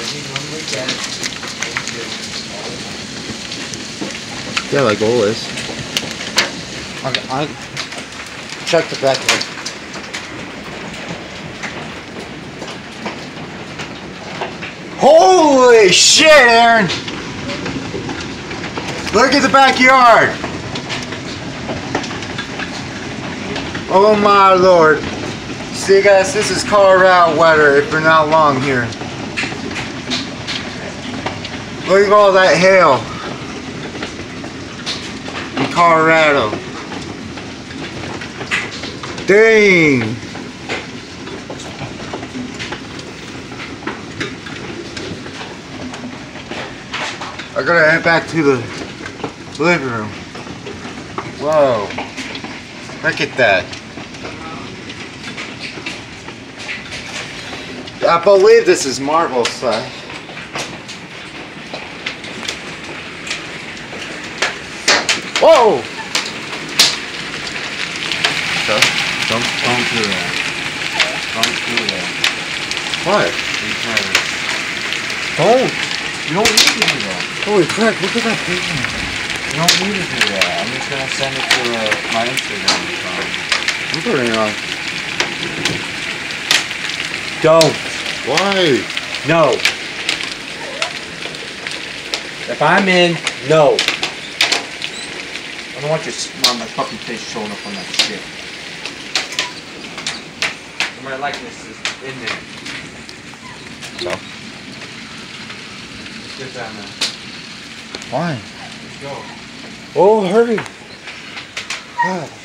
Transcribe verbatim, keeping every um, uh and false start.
Yeah, like always. Okay, I check the back here. Holy shit, Aaron! Look at the backyard! Oh my lord. See guys, this is Colorado weather if you're not long here. Look at all that hail in Colorado. Dang! I gotta head back to the living room. Whoa. Look at that. I believe this is marble side. Whoa! So, don't, don't do that. Don't do that. What? Don't! You don't need to do that. Holy crap, look at that picture. You don't need to do that. I'm just gonna send it to uh, my Instagram account. I'm putting it on. Don't. Why? No. If I'm in, no. I don't want your on my fucking face showing up on that shit. My likeness is in there. So? Get down there. Why? Let's go. Oh, hurry. God.